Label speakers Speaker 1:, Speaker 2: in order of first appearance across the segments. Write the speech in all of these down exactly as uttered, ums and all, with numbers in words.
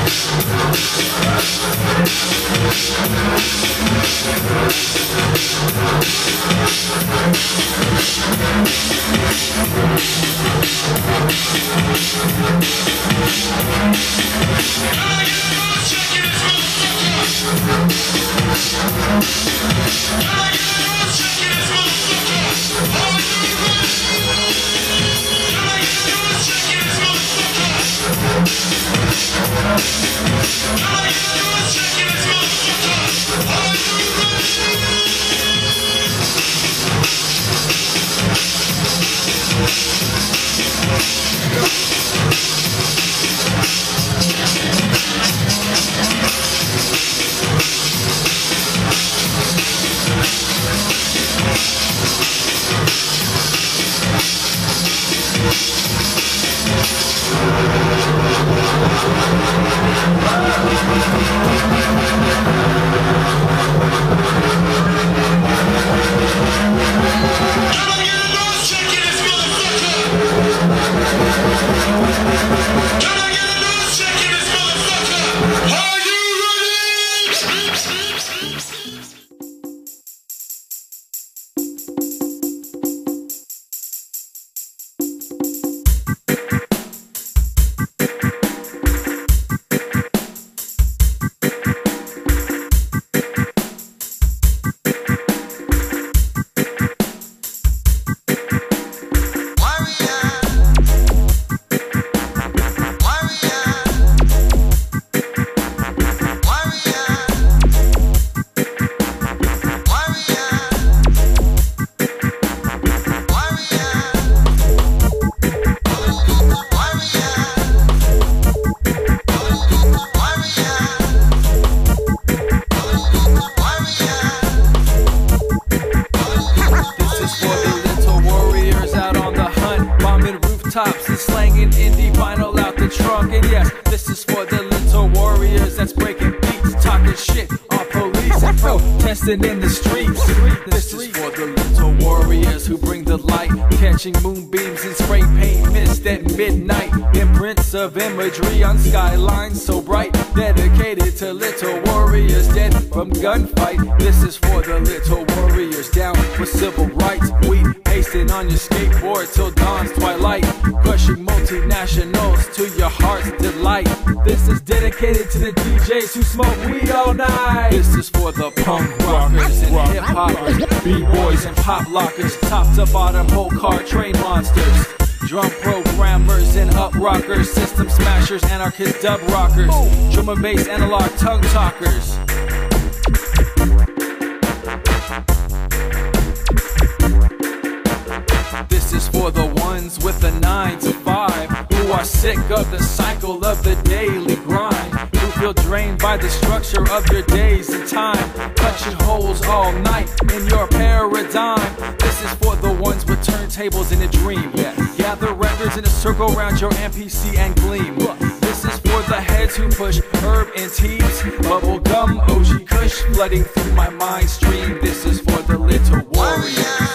Speaker 1: Tops and slanging indie vinyl out the trunk. And yes, this is for the little warriors that's breaking beats, talking shit on police and protesting in the streets. This is for the little warriors who bring the light, catching moonbeams and spray paint mist at midnight. Imprints of imagery on skylines so bright, dedicated to little warriors dead from gunfight. This is for the little warriors down for civil rights. We pasting on your skateboard till dawn's twilight, crushing multinationals to your heart's delight. This is dedicated to the D Js who smoke weed all night. This is for the punk rockers and hip hoppers, b-boys and pop lockers, top to bottom whole car train monsters, drum programmers and up rockers, system smashers, anarchist dub rockers, drum and bass analog tongue talkers. This is for the ones with a nine to five who are sick of the cycle of the daily grind, who feel drained by the structure of your days and time, punching holes all night in your paradigm. This is for the ones with turntables in a dream, yeah. Gather records in a circle around your M P C and gleam. This is for the heads who push herb and teas, bubble gum, O G Kush flooding through my mind stream. This is for the little warriors.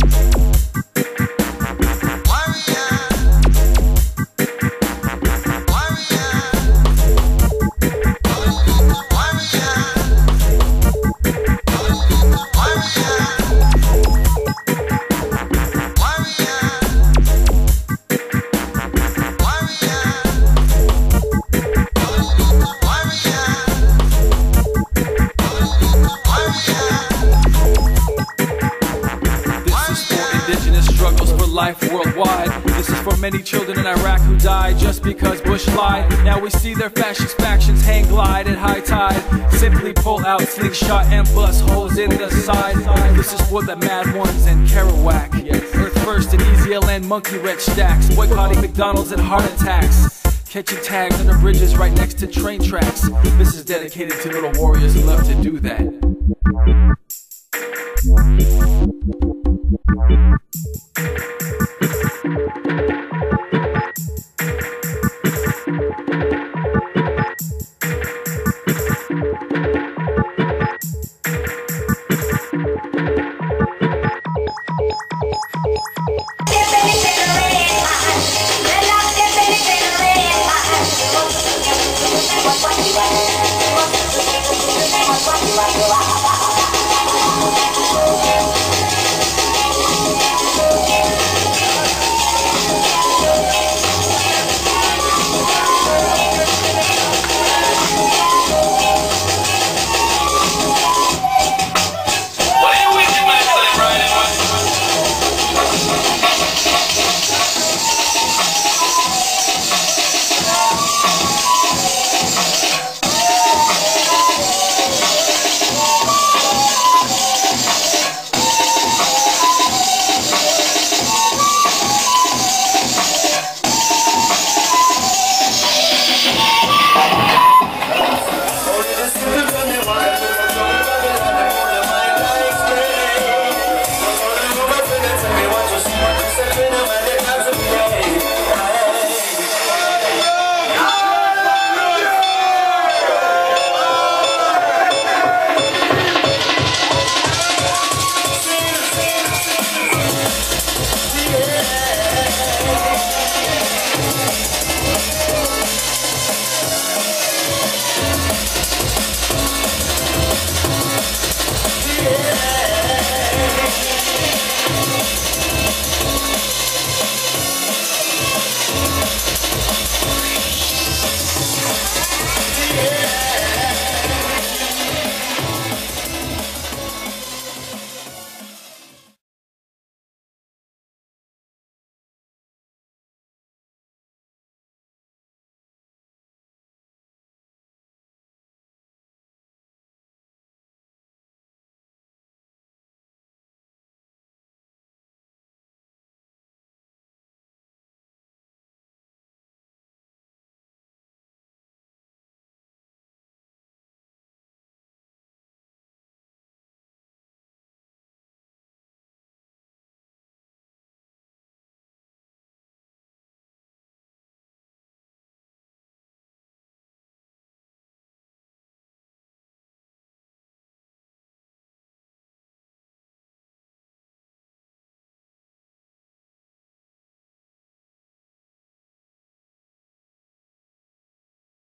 Speaker 1: Life worldwide. This is for many children in Iraq who died just because Bush lied. Now we see their fascist factions hang glide at high tide, simply pull out slingshot and bust holes in the side. This is for the mad ones in Kerouac, Earth First and Easy L N monkey wretch stacks, boycotting McDonald's and heart attacks, catching tags under bridges right next to train tracks. This is dedicated to little warriors who love to do that.
Speaker 2: We'll be right back. What what you want?